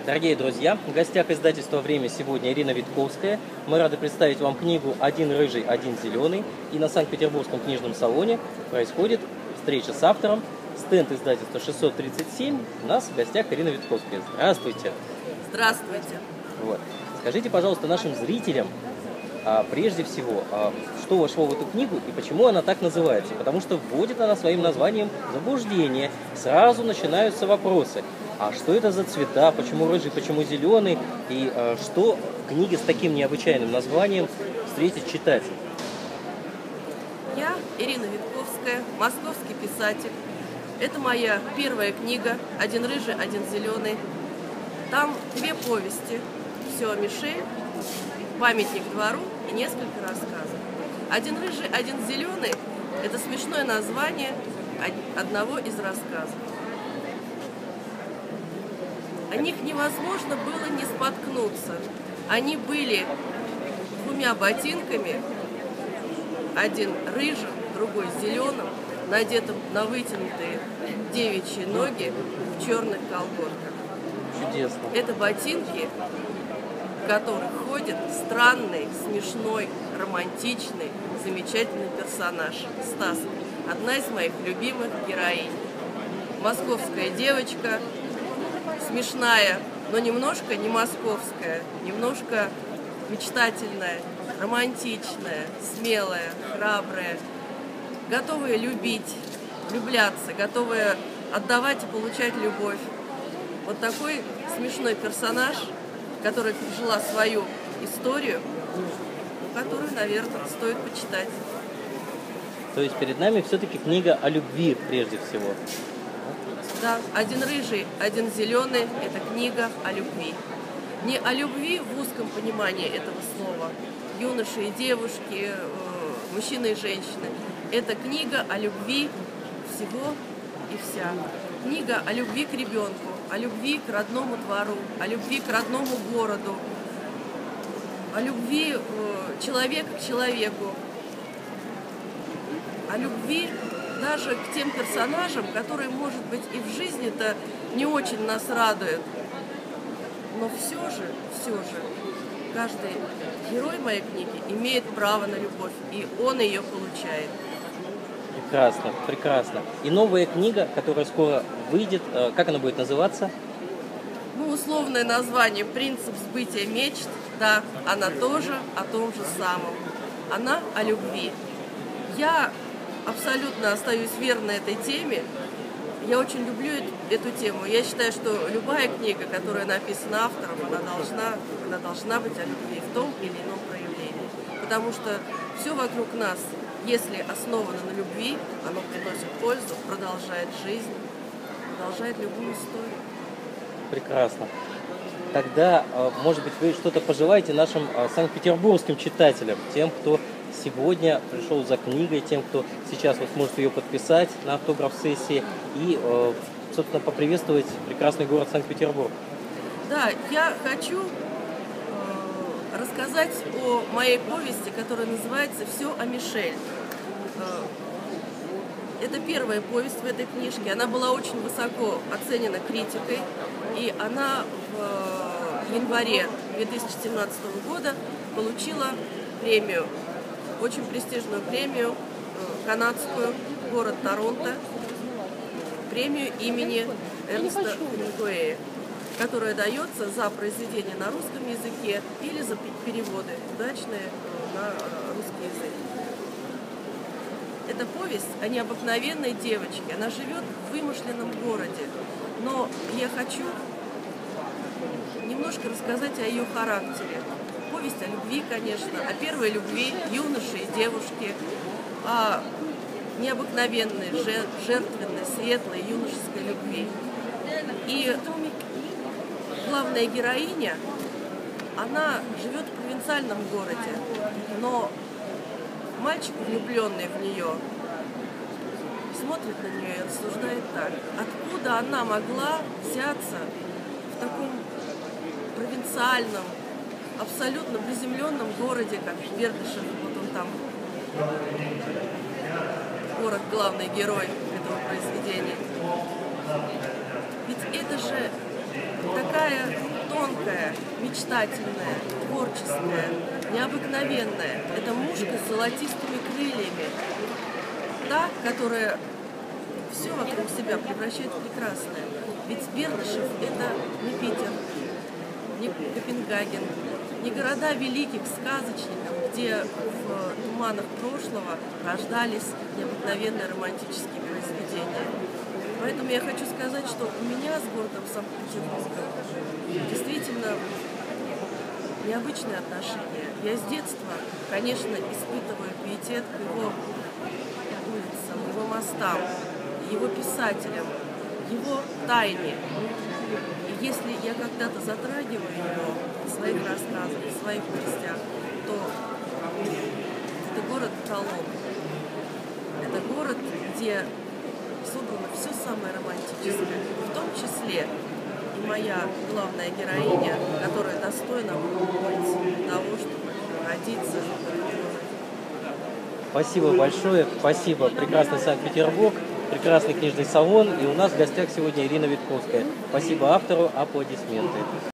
Дорогие друзья, в гостях издательства «Время» сегодня Ирина Витковская. Мы рады представить вам книгу «Один рыжий, один зеленый». И на Санкт-Петербургском книжном салоне происходит встреча с автором. Стенд издательства 637. У нас в гостях Ирина Витковская. Здравствуйте. Здравствуйте. Вот. Скажите, пожалуйста, нашим зрителям, прежде всего, что вошло в эту книгу и почему она так называется? Потому что вводит она своим названием заблуждение. Сразу начинаются вопросы. А что это за цвета? Почему рыжий, почему зеленый? И что в книге с таким необычайным названием встретит читатель? Я Ирина Витковская, московский писатель. Это моя первая книга «Один рыжий, один зеленый». Там две повести. Все о Мишель, памятник двору и несколько рассказов. «Один рыжий, один зеленый» – это смешное название одного из рассказов. О них невозможно было не споткнуться. Они были двумя ботинками, один рыжим, другой зеленым, надетым на вытянутые девичьи ноги в черных колготках. Чудесно. Это ботинки, в которых ходит странный, смешной, романтичный, замечательный персонаж Стас. Одна из моих любимых героинь. Московская девочка, смешная, но немножко не московская, немножко мечтательная, романтичная, смелая, храбрая, готовая любить, влюбляться, готовая отдавать и получать любовь. Вот такой смешной персонаж, который пережила свою историю, которую, наверное, стоит почитать. То есть перед нами все-таки книга о любви прежде всего. Да, «Один рыжий, один зеленый» – это книга о любви. Не о любви в узком понимании этого слова. Юноши и девушки, мужчины и женщины. Это книга о любви всего и вся. Книга о любви к ребенку, о любви к родному двору, о любви к родному городу, о любви человека к человеку, о любви даже к тем персонажам, которые, может быть, и в жизни-то не очень нас радуют. Но все же, каждый герой моей книги имеет право на любовь, и он ее получает. Прекрасно, прекрасно. И новая книга, которая скоро выйдет, как она будет называться? Ну, условное название «Принцип сбытия мечт», да, она тоже о том же самом. Она о любви. Я абсолютно остаюсь верной этой теме. Я очень люблю эту тему. Я считаю, что любая книга, которая написана автором, она должна быть о любви в том или ином проявлении. Потому что все вокруг нас, если основано на любви, оно приносит пользу, продолжает жизнь, продолжает любую историю. Прекрасно. Тогда, может быть, вы что-то пожелаете нашим санкт-петербургским читателям, тем, кто сегодня пришел за книгой, тем, кто сейчас вот может ее подписать на автограф-сессии и, собственно, поприветствовать прекрасный город Санкт-Петербург. Да, я хочу рассказать о моей повести, которая называется «Все о Мишель». Это первая повесть в этой книжке. Она была очень высоко оценена критикой, и она в январе 2017 года получила премию, очень престижную премию канадскую, город Торонто, премию имени Эрнеста Хемингуэя, которая дается за произведения на русском языке или за переводы удачные на русский язык. Это повесть о необыкновенной девочке. Она живет в вымышленном городе, но я хочу немножко рассказать о ее характере. Повесть о любви, конечно, о первой любви юноши и девушки, о необыкновенной, жертвенной, светлой юношеской любви. И главная героиня, она живет в провинциальном городе, но мальчик, влюбленный в нее, смотрит на нее и рассуждает так: откуда она могла взяться в таком провинциальном, абсолютно приземленном городе, как Бердышев, вот он там, город, главный герой этого произведения. Ведь это же такая яркая, мечтательная, творческая, необыкновенная. Это мушка с золотистыми крыльями. Та, которая все вокруг себя превращает в прекрасное. Ведь Бердышев – это не Питер, не Копенгаген, не города великих сказочников, где в туманах прошлого рождались необыкновенные романтические произведения. Поэтому я хочу сказать, что у меня с городом Санкт-Петербургом действительно необычные отношения. Я с детства, конечно, испытываю пиетет к его улицам, его мостам, его писателям, его тайне. И если я когда-то затрагиваю его в своих рассказах, в своих повестях, то это город-эталон. Это город, где собрано все самое романтическое, в том числе и моя главная героиня, которая достойна быть того, чтобы родиться в этом городе. Спасибо большое, спасибо. Прекрасный Санкт-Петербург, прекрасный книжный салон. И у нас в гостях сегодня Ирина Витковская. Спасибо автору, аплодисменты.